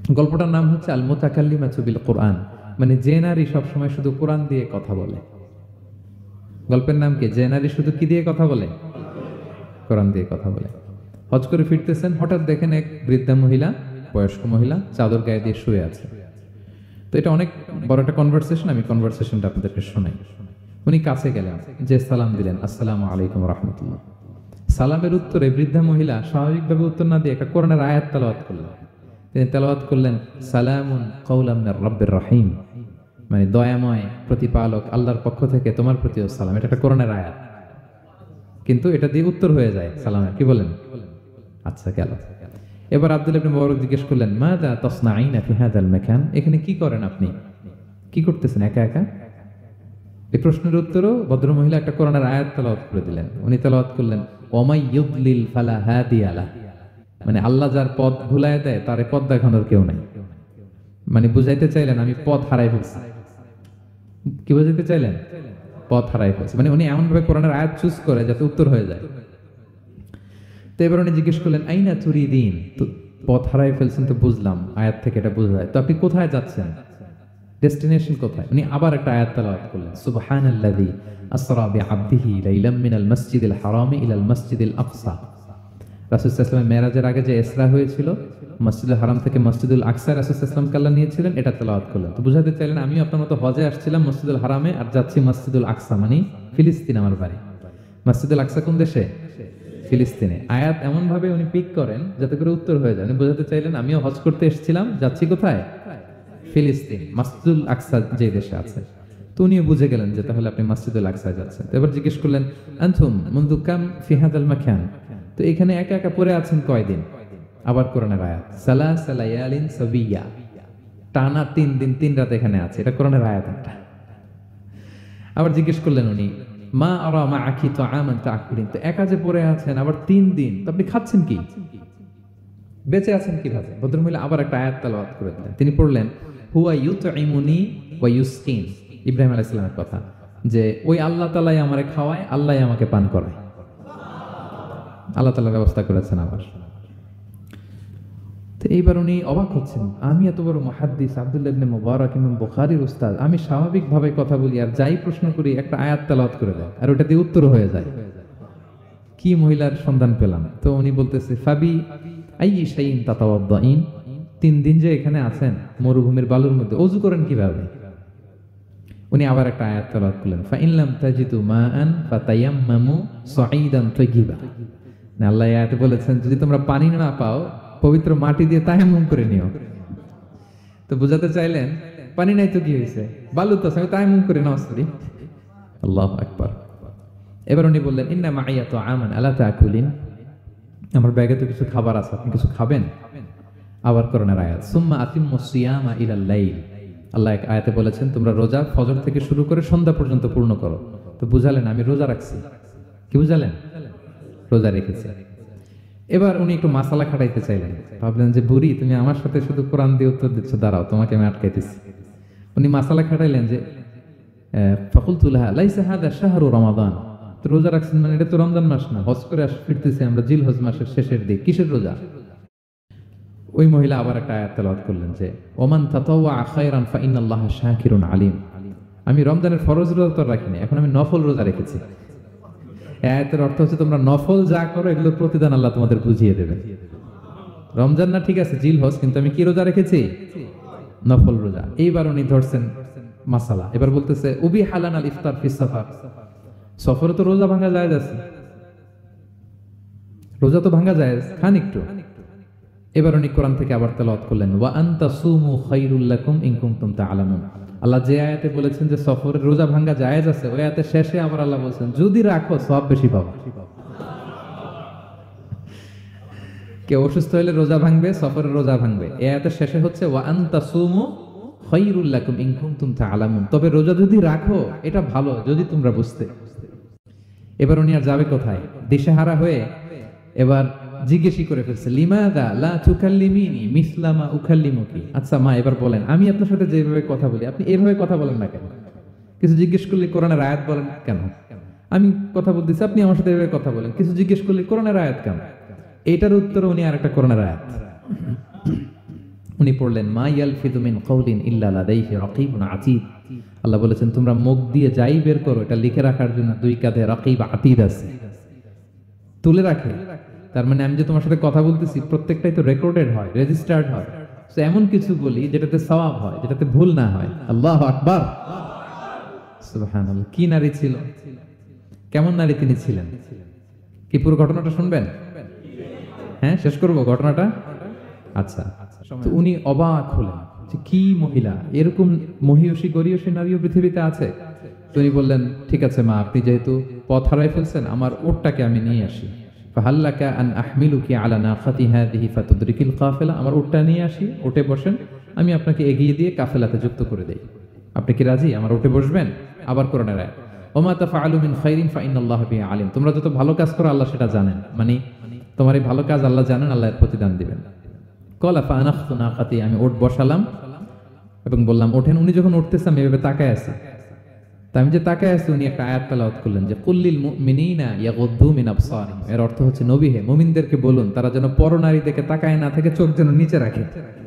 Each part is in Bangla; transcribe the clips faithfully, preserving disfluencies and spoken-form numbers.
গল্পটার নাম হচ্ছে আল মুতাকাল্লিমাতু বিল কোরআন, মানে যে নারী সবসময় শুধু কোরআন দিয়ে কথা বলে। গল্পের নাম কি? যে নারী শুধু কি দিয়ে কথা বলে? কোরআন দিয়ে কথা বলে। হজ করে ফিরতেছেন, হঠাৎ দেখেন এক বৃদ্ধা মহিলা, বয়স্ক মহিলা চাদর গায়ে দিয়ে শুয়ে আছে। তো এটা অনেক বড় একটা কনভারসেশন, আমি কনভারসেশনটা আপনাদেরকে শোনাই। উনি কাছে গেলেন, যে সালাম দিলেন, আসসালামু আলাইকুম রাহমাতুল্লাহ। সালামের উত্তরে বৃদ্ধা মহিলা স্বাভাবিকভাবে উত্তর না দিয়ে একটা কোরআনের আয়াত তেলাওয়াত করলেন। তিনি তেলাওয়াত করলেন, সালামুন কাওলাম মির রাব্বির রহিম, মানে দয়াময় প্রতিপালক আল্লাহর পক্ষ থেকে তোমার প্রতিও সালাম। এটা একটা কোরআনের আয়াত, কিন্তু এটা দিয়ে উত্তর হয়ে যায় সালামের। কি বলেন? আচ্ছা, গেল। এবার আব্দুল্লাহ ইবনে মুবারক জিজ্ঞেস করলেন, মাযা তাসনাঈনা ফি হাযাল মাকান, এখানে কি করেন আপনি? কি করতেছেন একা একা? এই প্রশ্নের উত্তরও ভদ্রমহিলা একটা কোরআনের আয়াত তেলাওয়াত করে দিলেন। উনি তেলাওয়াত করলেন, ওমাই ইউদলিল ফালা হাদিয়া লাহ, মানে আল্লাহ যার পথ ভুলায় দেয় তার পথ দেখানোর কেউ নাই। মানে বুঝাইতে চাইলেন আমি পথ হারাই ফেলছি। কি বুঝাইতে চাইলেন? পথ হারাই ফেলছি, মানে উনি এমন ভাবে কোরআনের আয়াত চুজ করে যাতে উত্তর হয়ে যায়। তো এবার উনি জিজ্ঞেস করলেন, আইনা তুরিদিন, তো পথ হারাই ফেলছেন তো বুঝলাম, আয়াত থেকে এটা বোঝা যায়, তো আপনি কোথায় যাচ্ছেন? ডেস্টিনেশন কোথায়? উনি আবার একটা আয়াত তেলাওয়াত করলেন, সুবহানাল্লাযী আসরা বিআবদিহি লাইলাম মিনাল মাসজিদিল হারামি ইলাল মাসজিদিল আকসা। রাসূল সাল্লাল্লাহু আলাইহি ওয়াসাল্লাম মেরাজের আগে যে ইসরা হয়েছিল, মসজিদুল হারাম থেকে মসজিদুল আকসা রাসূল সাল্লাল্লাহু আলাইহি ওয়াসাল্লামকে আল্লাহ নিয়েছিলেন, এটা তেলাওয়াত করলেন। তো বুঝাতে চাইলেন আমি আপনার মতো হজে আসছিলাম মসজিদুল হারামে, আর যাচ্ছি মসজিদুল আকসা, মানে ফিলিস্তিন আমার বাড়ি। মসজিদুল আকসা কোন দেশে? ফিলিস্তিনে। আয়াত এমন ভাবে উনি পিক করেন যাতে করে উত্তর হয়ে যায়। উনি বোঝাতে চাইলেন আমিও হজ করতে এসেছিলাম, যাচ্ছি কোথায়? ফিলিস্তিন, মসজিদুল আকসা যে দেশে আছে। তো উনিও বুঝে গেলেন যে তাহলে আপনি মসজিদুল আকসায় যাচ্ছেন। তো এবার জিজ্ঞেস করলেন, আনতুম মুনযু কাম ফি হাযাল মাকান, তো এখানে একা একা পড়ে আছেন কয়দিন? আবার কোরআনের আয়াত, সালাসা লায়ালিন সাবিয়া, টানা তিন দিন তিন রাত এখানে আছে। এটা কোরআনের আয়াত একটা। আবার জিজ্ঞেস করলেন উনি, মা আরা মাআকি তাআমান তাআকুলিন, তো একা যে পড়ে আছেন আবার তিন দিন, তো আপনি খাচ্ছেন কি? বেঁচে আছেন কিভাবে? ভদ্রমহিলা আবার একটা আয়াত তেলাওয়াত করে দিলেন। তিনি পড়লেন, হুয়া ইউতঈমুনি ওয়া ইউসকিন, ইব্রাহিম আলাইহিস সালামের কথা, যে ওই আল্লাহ তাআলাই আমারে খাওয়ায়, আল্লাহই আমাকে পান করায়। আল্লাহ তাআলা ব্যবস্থা করেছেন আবার। তো এইবার উনি অবাক হচ্ছেন, আমি এত বড় মুহাদ্দিস আব্দুল্লাহ ইবনে মুবারক ইমাম বুখারীর উস্তাদ, আমি স্বাভাবিকভাবে কথা বলি আর যাই প্রশ্ন করি একটা আয়াত তেলাওয়াত করে দেয় আর ওটা দিয়ে উত্তর হয়ে যায়। কি মহিলার সন্ধান পেলাম? তো উনি বলতেছে, ফাবি আইয়ি শাইইন তাতাওয়াদ্দাইন, তিন দিন যে এখানে আছেন মরুভূমির বালুর মধ্যে, ওযু করেন কিভাবে? উনি আবার একটা আয়াত তেলাওয়াত করলেন, ফা ইন লাম তাজিদু মাআন ফাতায়াম্মামু সাঈদান তাইয়্যিবা, না আল্লাহ আয়াতে বলেছেন যদি তোমরা পানি না পাও পবিত্র মাটি দিয়ে তায়াম্মুম করে নিও। তো বুঝাতে চাইলেন পানি নাই তো কি হয়েছে, বালু তো আছে, আমি তায়াম্মুম করে নামাজ পড়ি। আল্লাহু আকবার। এবার উনি বললেন, ইন্না মাইয়া তাআমান আলা তাকুলিন, আমার ব্যাগে তো কিছু খাবার আছে, আপনি কিছু খাবেন? আবার কোরআনের আয়াত, সুম্মা আতিম্মুস সিয়ামা ইলাল লাইল, আল্লাহ এক আয়াতে বলেছেন তোমরা রোজা ফজর থেকে শুরু করে সন্ধ্যা পর্যন্ত পূর্ণ করো। তো বুঝালেন আমি রোজা রাখছি। কি বুঝালেন? রোজা রেখেছি। এবার উনি একটু মাসালা খাটাইতে চাইলেন, ভাবলেন যে বুড়ি তুমি আমার সাথে শুধু কোরআন দিয়ে উত্তর দিচ্ছ, দাঁড়াও তোমাকে আমি আটকাইতেছি। উনি মাসালা খাটাইলেন যে ফাকুলতু লাহা লাইসা হাযা শাহরু রমাদান, তো রোজা রাখছেন মানে এটা তো রমজান মাস না, হজ করে আস ফিরতেছি আমরা জিল হজ মাসের শেষের দিক, কিসের রোজা? ওই মহিলা আবার একটা আয়াত তেলাওয়াত করলেন যে ওমান তাতাওয়া খায়রান ফা ইন্নাল্লাহা শাকিরুন আলিম, আমি রমজানের ফরজ রোজা তো রাখিনি, এখন আমি নফল রোজা রেখেছি। আয়াতের অর্থ হচ্ছে তোমরা নফল যা করো এগুলোর প্রতিদান আল্লাহ তোমাদের বুঝিয়ে দেবে। রমজান না ঠিক আছে জিল হজ, কিন্তু আমি কি রোজা রেখেছি? নফল রোজা। এইবার উনি ধরছেন মাসালা, এবার বলতেছে উবি হালান আল ইফতার ফিস সাফার, সফরে তো রোজা ভাঙা যায় আছে, রোজা তো ভাঙা যায়, খান একটু। এবার উনি কোরআন থেকে আবার তেলাওয়াত করলেন, ওয়া আনতা সুমু খায়রুল লাকুম ইন কুনতুম তা'লামুন, আল্লাহ যে আয়াতে বলেছেন যে সফরের রোজা ভাঙা জায়েজ আছে, ওই আয়াতের শেষে আবার আল্লাহ বলেছেন যদি রাখো সওয়াব বেশি পাবে। কেউ অসুস্থ হলে রোজা ভাঙবে, সফরের রোজা ভাঙবে, এই আয়াতের শেষে হচ্ছে ওয়া আনতা সুমু খায়রুল লাকুম ইন কুনতুম তা'লামুন, তবে রোজা যদি রাখো এটা ভালো যদি তোমরা বুঝতে। এবার উনি আর যাবে কোথায়? দিশেহারা হয়ে এবার জিজ্ঞেসই করে ফেলছে, লিমাযা লা তুকাল্লিমিনি মিসলা মা উকাল্লিমুকি, আচ্ছা মা এবার বলেন আমি আপনার সাথে যেভাবে কথা বলি আপনি এইভাবে কথা বলেন না কেন? কিছু জিজ্ঞেস করলে কোরআনের আয়াত বলেন কেন? আমি কথা বলতেছি আপনি আমার সাথে এভাবে কথা বলেন, কিছু জিজ্ঞেস করলে কোরআনের আয়াত কেন? এইটার উত্তর উনি আরেকটা কোরআনের আয়াত। উনি পড়লেন মা ইয়ালফিযু মিন কাওলিন ইল্লা লাদাইহি রাকীবুন আতীদ। আল্লাহ বলেছেন তোমরা মুখ দিয়ে যাই বের করো এটা লিখে রাখার জন্য দুই কাঁধে রাকীব আতীদ আছে, তুলে রাখে। তার মানে আমি যে তোমার সাথে কথা বলতেছি প্রত্যেকটাই তো রেকর্ডেড হয়, রেজিস্টার্ড হয়। তো এমন কিছু বলি যেটাতে সওয়াব হয়, যেটাতে ভুল না হয়। আল্লাহু আকবার, সুবহানাল্লাহ। কি নারী ছিল, কেমন নারী তিনি ছিলেন, কি পুরো ঘটনাটা শুনবেন? হ্যাঁ, শেষ করবো ঘটনাটা। আচ্ছা, তো উনি অবাক হলেন যে কি মহিলা, এরকম মহিয়সী গরিয়সী নারীও পৃথিবীতে আছে। তো উনি বললেন ঠিক আছে মা, আপনি যেহেতু পথ হারাই ফেলছেন আমার উটটাকে আমি নিয়ে আসি। ফাহাল্লাকা আন আহমিলুকি আলা নাকাতি হাযিহি ফাতুদরিকিল কাফিলা, আমার উটটা নিয়ে আসি, উটে বসেন, আমি আপনাকে এগিয়ে দিয়ে কাফেলাতে যুক্ত করে দেই। আপনি কি রাজি আমার উটে বসবেন? আবার কোরআনের আয়াত ওমা তাফআলু মিন খাইরিন ফাইনাল্লাহা বিহি আলিম, তোমরা যত ভালো কাজ করো আল্লাহ সেটা জানেন। মানে তোমার এই ভালো কাজ আল্লাহ জানেন, আল্লাহ এর প্রতিদান দিবেন। কলা ফানাখতু নাকাতি, আমি উট বসালাম এবং বললাম ওঠেন। উনি যখন উঠতেছে আমি এভাবে তাকায় আছি। তা আমি যে তাকায় আছি উনি একটা আয়াত তেলাওয়াত করলেন যে কুল্লিল মুমিনিনা ইয়াগুদ্দু মিন আবসারিহিম। এর অর্থ হচ্ছে নবী হে মুমিনদেরকে বলুন তারা যেন পরনারী দিকে তাকায় না থাকে, চোখ যেন নিচে রাখে,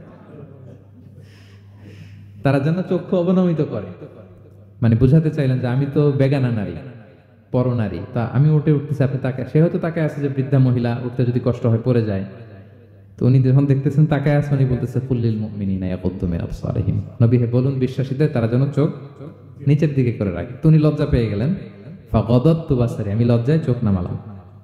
তারা যেন চক্ষু অবনমিত করে। মানে বুঝাতে চাইলেন যে আমি তো বেগানা নারী, পরনারী, তা আমি উঠে উঠতেছি আপনি তাকায়। সে হয়তো তাকায় আছে যে বৃদ্ধা মহিলা উঠতে যদি কষ্ট হয় পড়ে যায়। তো উনি যখন দেখতেছেন তাকায় আছে, উনি বলতেছে কুল্লিল মুমিনিনা ইয়াগুদ্দু মিন আবসারিহিম, নবী হে বলুন বিশ্বাসীদের তারা যেন চোখ নিচের দিকে করে রাখে। তো উনি লজ্জা পেয়ে গেলেন। ফাগাদাতু বাসারি, আমি লজ্জায় চোখ নামালাম।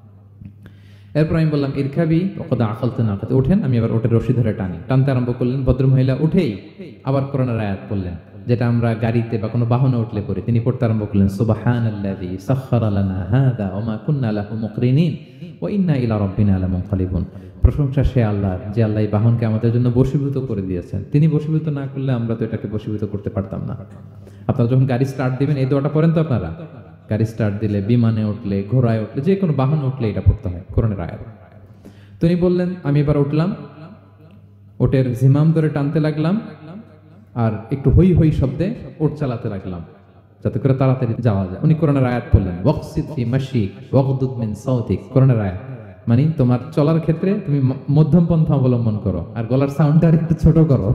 এরপর আমি বললাম ইরকাবি ওয়াকাদ আকালতু নাকাতি, ওঠেন। আমি আবার ওটের রশি ধরে টানি, টানতে আরম্ভ করলেন। ভদ্রমহিলা উঠেই আবার কোরআনের আয়াত বললেন যেটা আমরা গাড়িতে বা কোনো বাহনে উঠলে পড়ি। তিনি পড়তে আরম্ভ করলেন সুবহানাল্লাযী সাখখারা লানা হাযা ওয়া মা কুন্না লাহু মুকরিনিন ওয়া ইন্না ইলা রাব্বিনা লামুনকালিবুন। প্রশংসা সে আল্লাহর যে আল্লাহ এই বাহনকে আমাদের জন্য বশীভূত করে দিয়েছেন। তিনি বশীভূত না করলে আমরা তো এটাকে বশীভূত করতে পারতাম না। আপনারা যখন গাড়ি স্টার্ট দিবেন এই দোয়াটা পড়েন তো আপনারা? গাড়ি স্টার্ট দিলে, বিমানে উঠলে, ঘোড়ায় উঠলে, যে কোনো বাহনে উঠলে এটা পড়তে হয়, কোরআনের আয়াত। তিনি বললেন আমি এবার উঠলাম, ওটের জিমাম ধরে টানতে লাগলাম আর একটু হই হই শব্দে ওট চালাতে লাগলাম যাতে করে তাড়াতাড়ি যাওয়া যায়। উনি কোরআনের আয়াত বললেন ওয়াকসিদ ফি মাশিক ওয়াগদুদ মিন সাউতিক, কোরআনের আয়াত। মানে তোমার চলার ক্ষেত্রে তুমি মধ্যম পন্থা অবলম্বন করো আর গলার সাউন্ডটা একটু ছোট করো।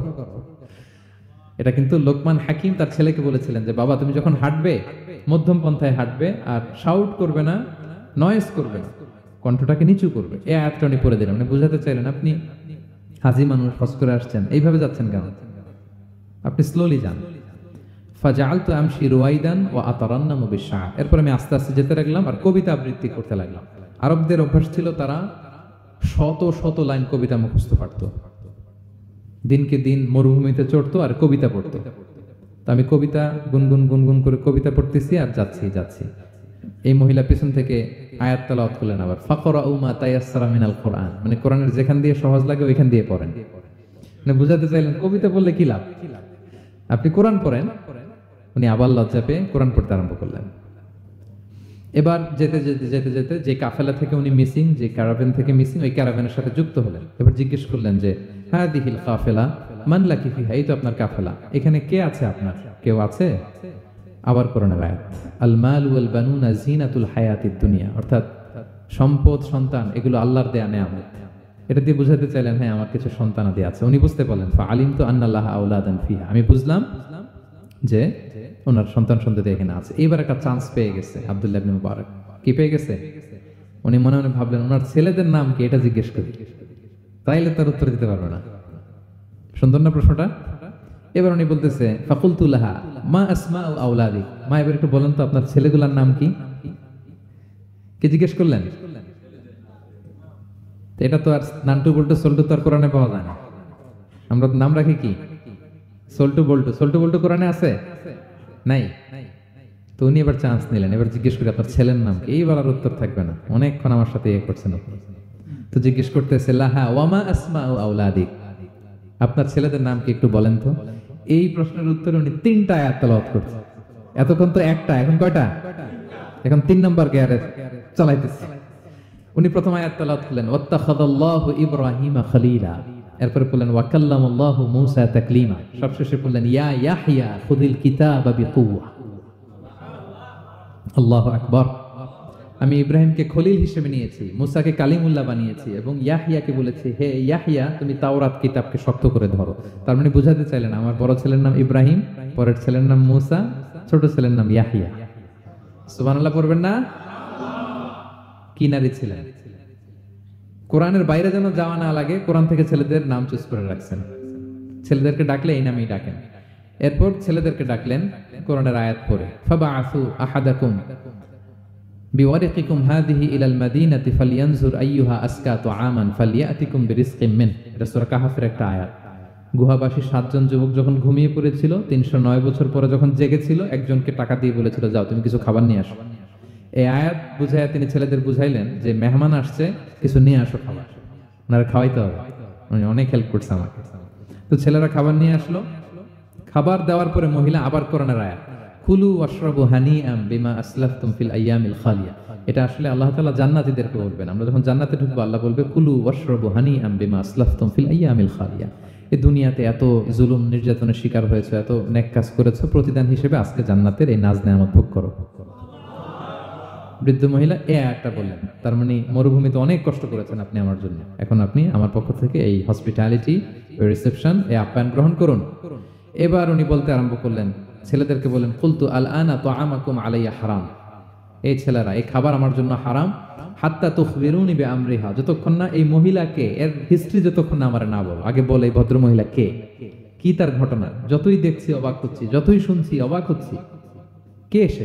এটা কিন্তু লোকমান হাকিম তার ছেলেকে বলেছিলেন যে বাবা তুমি যখন হাঁটবে মধ্যম পন্থায় হাঁটবে আর শাউট করবে না, নয়েজ করবে না, কণ্ঠটাকে নিচু করবে। এই আয়াতটা উনি পড়ে দিলেন। মানে বুঝাতে চাইলেন আপনি হাজি মানুষ, হজ করে আসছেন, এইভাবে যাচ্ছেন কেন? আপনি স্লোলি যান। ফাজাআলতু আমশি রুয়াইদান ওয়া আতারান্নামু বিশ-শা'র, এরপর আমি আস্তে আস্তে যেতে লাগলাম আর কবিতা আবৃত্তি করতে লাগলাম। আরবদের অভ্যাস ছিল তারা শত শত লাইন কবিতা মুখস্থ পারত। দিনকে দিন মরুভূমিতে চড়তো আর কবিতা পড়তো। তা আমি কবিতা গুনগুন গুনগুন করে কবিতা পড়তেছি আর যাচ্ছি যাচ্ছি। এই মহিলা পিছন থেকে আয়াত তেলাওয়াত করলেন আবার ফাকরাউ মা তায়াসসারা মিনাল কোরআন, মানে কোরআনের যেখান দিয়ে সহজ লাগে ওইখান দিয়ে পড়েন। মানে বুঝাতে চাইলেন কবিতা পড়লে কি লাভ, আপনি কোরআন পড়েন। উনি আবার লজ্জা পেয়ে কোরআন পড়তে আরম্ভ করলেন। এবার যেতে যেতে যেতে যেতে যে কাফেলা থেকে উনি মিসিং, যে ক্যারাভেন থেকে মিসিং, ওই ক্যারাভেনের সাথে যুক্ত হলেন। এবার জিজ্ঞেস করলেন যে হাদিহিল কাফেলা মান লাকি ফিহা, এই তো আপনার কাফেলা, এখানে কে আছে আপনার, কেউ আছে? আবার কোরআনের আয়াত আল মাল ওয়াল বানুনা জিনাতুল হায়াতিদ দুনিয়া, অর্থাৎ সম্পদ সন্তান এগুলো আল্লাহর দেয়া নেয়ামত। এটা দিয়ে বুঝাতে চাইলেন হ্যাঁ আমার কিছু সন্তানাদি আছে। উনি বুঝতে পারলেন ফা আলিমতু আন্নাল্লাহা আওলাদান ফিহা, আমি বুঝলাম যে ওনার সন্তান সন্ততি এখানে আছে। এইবার একটা চান্স পেয়ে গেছে আব্দুল্লাহ ইবনে মুবারক। কি পেয়ে গেছে? উনি মনে মনে ভাবলেন ওনার ছেলেদের নাম কি, এটা জিজ্ঞেস করি, তাইলে তার উত্তর দিতে পারবে না। সুন্দর না প্রশ্নটা? এবার উনি বলতেছে ফাকুলতু লাহা মা আসমাউ আওলাদিক, মা এবার একটু বলেন তো আপনার ছেলেগুলোর নাম কি? কি জিজ্ঞেস করলেন? এটা তো আর নান্টু বল্টু সল্টু তো আর কোরআনে পাওয়া যায় না। আমরা নাম রাখি কি সল্টু বল্টু, সল্টু বল্টু কোরআনে আছে নাই? তো উনি এবার চান্স নিলেন, এবার জিজ্ঞেস করি আপনার ছেলের নাম কি? এইবার আর উত্তর থাকবে না, অনেকক্ষণ আমার সাথে ইয়ে করছেন। তো জিজ্ঞেস করতেছে লাহা ওয়ামা আসমাউ আওলাদিক, আপনার ছেলেদের নাম কি একটু বলেন তো। এই প্রশ্নের উত্তরে উনি তিনটা আয়াত তেলাওয়াত করছে। এতক্ষণ তো একটা, এখন কয়টা? এখন তিন নাম্বার গিয়ারে চালাইতেছে। উনি প্রথম আয়াত তেলাওয়াত করলেন ওয়াত্তাখাযাল্লাহু ইব্রাহিমা খলিলা, এরপরে বললেন ওয়া কাল্লামাল্লাহু মূসা তাকলিমা, সবশেষে বললেন ইয়া ইয়াহইয়া খুযিল কিতাবা বিকুওয়া। আল্লাহু আকবার। আমি ইব্রাহিমকে খলিল হিসেবে নিয়েছি, মুসাকে কালিমুল্লাহ বানিয়েছি, এবং ইয়াহিয়াকে বলেছি হে ইয়াহিয়া তুমি তাওরাত কিতাবকে শক্ত করে ধরো। তার মানে বুঝাতে চাইলেন আমার বড় ছেলের নাম ইব্রাহিম, পরের ছেলের নাম মুসা, ছোট ছেলের নাম ইয়াহিয়া। সুবহানাল্লাহ পড়বেন না? কি নারী ছিলেন! কোরআনের বাইরে যেন যাওয়া না লাগে, কোরআন থেকে ছেলেদের নাম চুজ করে রাখছেন। ছেলেদেরকে ডাকলে এই নামেই ডাকেন। এরপর ছেলেদেরকে ডাকলেন কোরআনের আয়াত পড়ে, ফাবাআসু আহাদাকুম বিওয়ারিকিকুম হাযিহি ইলাল মাদিনাতি ফালইয়ানজুর আইয়ুহা আসকা তুআমান ফালইয়াতিকুম বিরিজকিম মিন। এটা সূরা কাহফের একটা আয়াত। গুহাবাসী সাতজন যুবক যখন ঘুমিয়ে পড়েছিল, তিনশো নয় বছর পরে যখন জেগেছিল, একজনকে টাকা দিয়ে বলেছিল যাও তুমি কিছু খাবার নিয়ে আসো। এই আয়াত বুঝাইয়া তিনি ছেলেদের বুঝাইলেন যে মেহমান আসছে, কিছু নিয়ে আসো খাবার, ওনারা খাওয়াইতে হবে, উনি অনেক হেল্প করছে আমাকে। তো ছেলেরা খাবার নিয়ে আসলো। খাবার দেওয়ার পরে মহিলা আবার কোরআনের আয়াত, কুলু ওয়াশরাবু হানিআম বিমা আসলাফতুম ফিল আইয়ামিল খালিয়া। এটা আসলে আল্লাহ তাআলা জান্নাতীদেরকে বলবেন। আমরা যখন জান্নাতে ঢুকবো আল্লাহ বলবে কুলু ওয়াশরাবু হানিআম বিমা আসলাফতুম ফিল আইয়ামিল খালিয়া। এই দুনিয়াতে এত জুলুম নির্যাতনের শিকার হয়েছে, এত নেক কাজ করেছো, প্রতিদান হিসেবে আজকে জান্নাতের এই নাজ নেয়ামত ভোগ করো। বৃদ্ধ মহিলা এ আয়াতটা বললেন, তার মানে মরুভূমিতে অনেক কষ্ট করেছেন আপনি আমার জন্য, এখন আপনি আমার পক্ষ থেকে এই হসপিটালিটি, রিসেপশন, এই আপ্যায়ন গ্রহণ করুন। এবার উনি বলতে আরম্ভ করলেন, ছেলেদেরকে বললেন, কুলতু আল আনা তুআমাকুম আলাইয়া হারাম। এই ছেলেরা, এই খাবার আমার জন্য হারাম, হাত্তা তুখবিরুনি বিআমরিহা, যতক্ষণ না এই মহিলাকে, এর হিস্ট্রি যতক্ষণ না আমার না বল। আগে বলে এই ভদ্র মহিলা কে, কি তার ঘটনা, যতই দেখছি অবাক হচ্ছি, যতই শুনছি অবাক হচ্ছি, কে সে?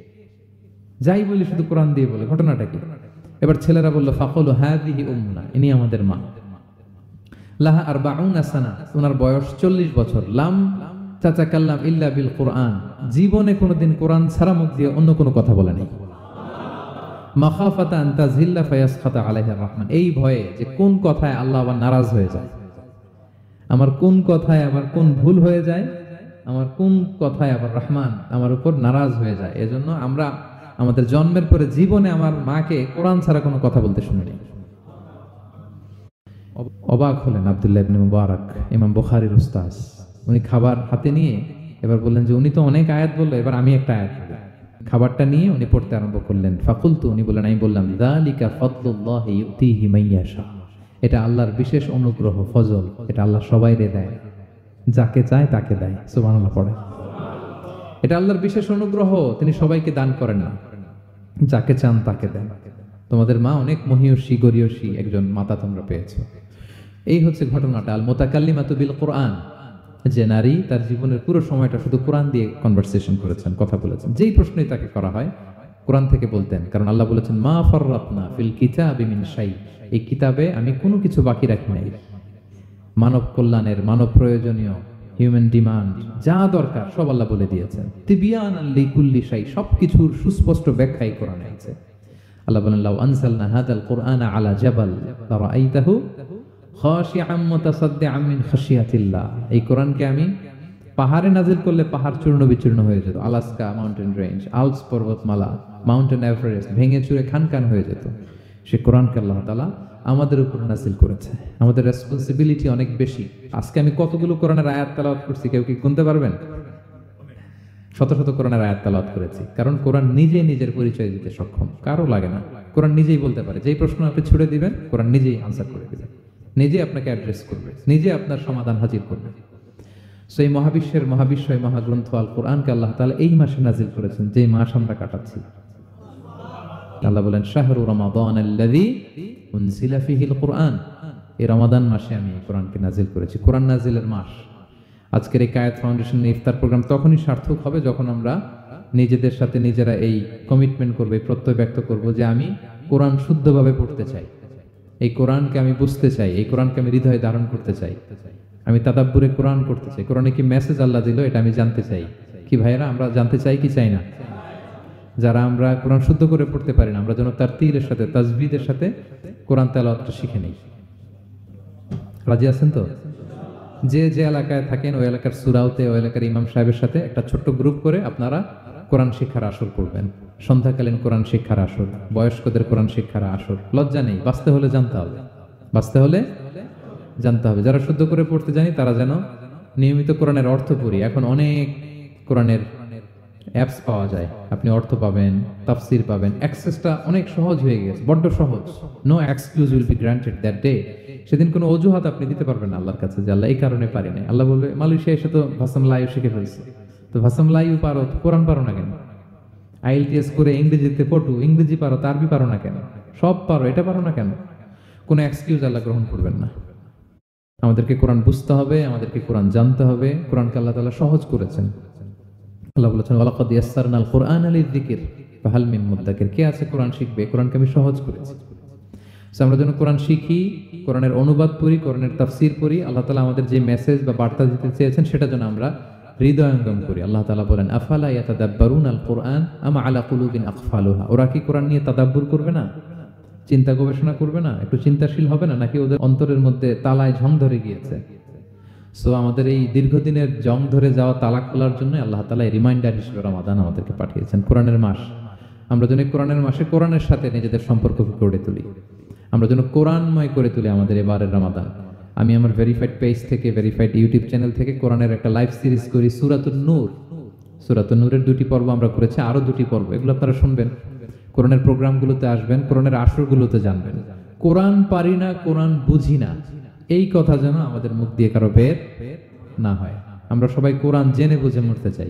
যাই বলি শুধু কোরআন দিয়ে বলে, ঘটনাটা কি? এবার ছেলেরা বলল, ফাকুলু হাযিহি উম্মুনা, ইনি আমাদের মা। লাহা আরবাউনা সানা, ওনার বয়স চল্লিশ বছর। লাম তাতাকাল্লাম ইল্লা বিল কুরআন, জীবনে কোনোদিন কোরআন ছাড়া মুখ দিয়ে অন্য কোনো কথা বলে নাই। মাখাফাতা আন তাযিল্লা ফায়াসখাতা আলাইহা রহমান, এই ভয়ে যে কোন কথায় আল্লাহ আবার নারাজ হয়ে যায়, আমার কোন কথায় আবার কোন ভুল হয়ে যায়, আমার কোন কথায় আবার রহমান আমার উপর নারাজ হয়ে যায়। এজন্য আমরা আমাদের জন্মের পরে জীবনে আমার মাকে কোরআন ছাড়া কোনো কথা বলতে শুনিনি। অবাক হলেন আব্দুল্লাহ ইবনে মুবারক, ইমাম বুখারীর উস্তাদ। উনি খাবার হাতে নিয়ে এবার বললেন যে উনি তো অনেক আয়াত বললো, এবার আমি একটা আয়াত বলবো। খাবারটা নিয়ে উনি পড়তে আরম্ভ করলেন। ফাকুলতু, উনি বললেন, আমি বললাম, যালিকা ফাদলুল্লাহি ইউতিহি মান ইয়াশা, এটা আল্লাহর বিশেষ অনুগ্রহ, ফজল, এটা আল্লাহ সবাইরে দেয়, যাকে চায় তাকে দেয়। সুবহানাল্লাহ পড়ে। এটা আল্লাহর বিশেষ অনুগ্রহ, তিনি সবাইকে দান করেন না, যাকে চান তাকে দেন। তোমাদের মা অনেক মহিয়সী গরিয়সী একজন মাতা তোমরা পেয়েছো। এই হচ্ছে ঘটনাটা। আল মুতাকাল্লিমাতু বিল কোরআন, যে নারী তার জীবনের পুরো সময়টা শুধু কোরআন দিয়ে কনভারসেশন করেছেন, কথা বলেছেন। যেই প্রশ্নই তাকে করা হয় কোরআন থেকে বলতেন, কারণ আল্লাহ বলেছেন, মা ফাররাতনা ফিল কিতাবি মিন শাই, এই কিতাবে আমি কোনো কিছু বাকি রাখি নাই। মানব কল্যাণের, মানব প্রয়োজনীয়, হিউম্যান ডিমান্ড যা দরকার সব আল্লাহ বলে দিয়েছেন। তিবিয়ানাল লিকুল্লি শাই, সবকিছুর সুস্পষ্ট ব্যাখ্যাই কোরআনে আছে। আল্লাহ বলেন, লাউ আনসালনা হাদাল কুরআনা আলা জাবাল লারাআইতাহু খাশিআম মুতাসাদ্দিআম মিন খাশিয়াতিল্লাহ, এই কোরআনকে আমি পাহাড়ে নাজিল করলে পাহাড় চূর্ণ বিচূর্ণ হয়ে যেত। আলাস্কা মাউন্টেন রেঞ্জ, আল্পস পর্বতমালা, মাউন্টেন এভারেস্ট ভেঙে চুরে খান খান হয়ে যেত। সে কোরআনকে আল্লাহ তাআলা আমাদের উপর নাজিল করেছে। আমাদের রেসপন্সিবিলিটি অনেক বেশি। আজকে আমি কতগুলো কোরআনের আয়াত তেলাওয়াত করছি, কেউ কি গুনতে পারবেন? শত শত কোরআনের আয়াত তেলাওয়াত করেছি, কারণ কোরআন নিজেই নিজের পরিচয় দিতে সক্ষম, কারো লাগে না। কোরআন নিজেই বলতে পারে, যেই প্রশ্ন আপনি ছুড়ে দিবেন কোরআন নিজেই আনসার করে দিবে, নিজে আপনাকে অ্যাড্রেস করবে, নিজে আপনার সমাধান হাজির করবে। সো এই মহাবিশ্বের মহাবিশ্ব, এই মহাগ্রন্থ আল কোরআনকে আল্লাহ তাআলা এই মাসে নাজিল করেছেন, যে মাস আমরা কাটাচ্ছি। আল্লাহ বলেন, শাহরু রমাদান আল্লাযী উনজিলা ফীহিল কুরআন, এই রমাদান মাসে আমি কোরআনকে নাজিল করেছি। কোরআন নাজিলের মাস। আজকের এই কায়েত ফাউন্ডেশন ইফতার প্রোগ্রাম তখনই সার্থক হবে যখন আমরা নিজেদের সাথে নিজেরা এই কমিটমেন্ট করব, এই প্রত্যয় ব্যক্ত করব যে আমি কোরআন শুদ্ধভাবে পড়তে চাই, এই কোরআনকে আমি বুঝতে চাই, এই কোরআনকে আমি হৃদয়ে ধারণ করতে চাই, আমি তাদাব্বুরে কোরআন করতে চাই। কোরআনে কি মেসেজ আল্লাহ দিল এটা আমি জানতে চাই। কি ভাইয়েরা, আমরা জানতে চাই কি চাই না? যারা আমরা কোরআন শুদ্ধ করে পড়তে পারি না, আমরা যেন তার তীরের সাথে, তাজবিদের সাথে কোরআন তেলাওয়াতটা শিখে নেই। রাজি আছেন তো? যে যে এলাকায় থাকেন ওই এলাকার সুরাউতে, ওই এলাকার ইমাম সাহেবের সাথে একটা ছোট্ট গ্রুপ করে আপনারা কোরআন শিক্ষার আসর করবেন। সন্ধ্যাকালীন কোরআন শিক্ষার আসর, বয়স্কদের কোরআন শিক্ষার আসর। লজ্জা নেই, বাঁচতে হলে জানতে হবে, বাঁচতে হলে জানতে হবে। যারা শুদ্ধ করে পড়তে জানি তারা যেন নিয়মিত কোরআনের অর্থ পড়ি। এখন অনেক কোরআনের অ্যাপস পাওয়া যায়, আপনি অর্থ পাবেন, তাফসির পাবেন, অ্যাক্সেসটা অনেক সহজ হয়ে গেছে, বড্ড সহজ। No excuse will be granted that day. সেদিন কোনো অজুহাত আপনি দিতে পারবেন না আল্লাহর কাছে যে আল্লাহ এই কারণে পারি না। আল্লাহ বলবে মালয়েশিয়া এসে তো ভাসাম লাইভ শিখে ফেলছে, তো ভাসাম লাইভ পারো, কোরআন পারো না কেন? আইএলটিএস করে ইংরেজিতে পটু, ইংরেজি পারো, আরবি পারো না কেন? সব পারো, এটা পারো না কেন? কোনো এক্সকিউজ আল্লাহ গ্রহণ করবেন না। আমাদেরকে কোরআন বুঝতে হবে, আমাদেরকে কোরআন জানতে হবে। কোরআনকে আল্লাহ তাআলা সহজ করেছেন। আল্লাহ বলেছেন ওয়ালাকাদ ইয়াসসারনাল কুরআনা লিযিকর ফাহাল মিন মুদ্দাকির। কে আছে কোরআন শিখবে? কোরআনকে আমি সহজ করেছি। সো আমরা যেন কোরআন শিখি, কোরআনের অনুবাদ পড়ি, কোরআনের তাফসীর পড়ি। আল্লাহ তাআলা আমাদের যে মেসেজ বা বার্তা দিতে চেয়েছেন সেটা যেন আমরা হৃদয়ঙ্গম করি। আল্লাহ তাআলা বলেন আফালা ইয়াতাদাব্বারুনাল কুরআন আম আলা কুলুবিন আকফালুহা। ওরা কি কোরআন নিয়ে তাদাব্বুর করবে না, চিন্তা গবেষণা করবে না, একটু চিন্তাশীল হবে না, নাকি ওদের অন্তরের মধ্যে তালায় ঝং ধরে গিয়েছে? সো আমাদের এই দীর্ঘদিনের জং ধরে যাওয়া তালা খোলার জন্য আল্লাহ তাআলা রিমাইন্ডার হিসেবে রমাদান আমাদেরকে পাঠিয়েছেন, কোরআনের মাস। আমরা যেন কোরআনের মাসে কোরআনের সাথে নিজেদের সম্পর্ককে গড়ে তুলি, আমরা যেন কোরআনময় করে তুলি আমাদের এবারের রমাদান। আমি আমার ভেরিফাইড পেজ থেকে, ভেরিফাইড ইউটিউব চ্যানেল থেকে কোরআনের একটা লাইভ সিরিজ করি, সূরাতুন নূর। সূরাতুন নূরের দুটি পর্ব আমরা করেছি, আরো দুটি পর্ব, এগুলো আপনারা শুনবেন। কোরআনের প্রোগ্রামগুলোতে আসবেন, কোরআনের আসরগুলোতে জানবেন। কোরআন পারি না, কোরআন বুঝি না, এই কথা যেন আমাদের মুখ দিয়ে কারো বের না হয়। আমরা সবাই কোরআন জেনে বুঝে মরতে চাই।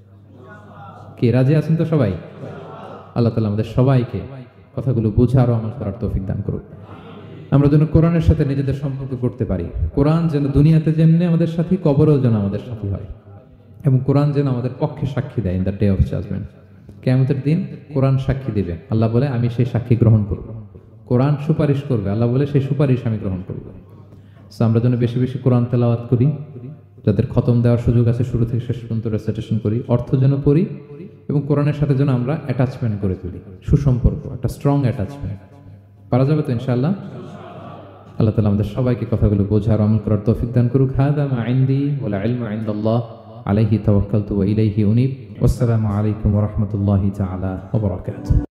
কে রাজি আছেন তো সবাই? আল্লাহ তাআলা আমাদের সবাইকে কথাগুলো বোঝার ও আমল করার তৌফিক দান করুক। আমরা যেন কোরআনের সাথে নিজেদের সম্পর্ক করতে পারি। কোরআন যেন দুনিয়াতে যেমনি আমাদের সাথী, কবরেও যেন আমাদের সাথী হয়, এবং কোরআন যেন আমাদের পক্ষে সাক্ষী দেয় in the day of judgment. কিয়ামতের দিন কোরআন সাক্ষী দিবে, আল্লাহ বলে আমি সেই সাক্ষী গ্রহণ করব। কোরআন সুপারিশ করবে, আল্লাহ বলে সেই সুপারিশ আমি গ্রহণ করব। সো আমরা যেন বেশি বেশি কোরআন তেলাওয়াত করি, যাদের খতম দেওয়ার সুযোগ আছে শুরু থেকে শেষ পর্যন্ত রেসাইটেশন করি, অর্থ যেন পড়ি, এবং কোরআনের সাথে যেন আমরা অ্যাটাচমেন্ট করে তুলি, সুসম্পর্ক, একটা স্ট্রং অ্যাটাচমেন্ট। পারা যাবে তো ইনশাআল্লাহ? আল্লাহ তাআলা আমাদের সবাইকে কথাগুলো বোঝার আমল করার তৌফিক দান করুক। হাদা মা ইনদি ওয়াল ইলমু ইনদাল্লাহ আলাইহি তাওয়াক্কালতু ওয়া ইলাইহি উনীব। ওয়াসসালামু আলাইকুম ওয়া রাহমাতুল্লাহি তাআলা ওয়া বারাকাতুহু।